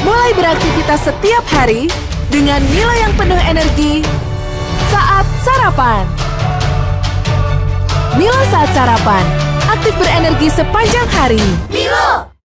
Mulai beraktivitas setiap hari dengan Milo yang penuh energi saat sarapan. Milo saat sarapan, aktif berenergi sepanjang hari. Milo!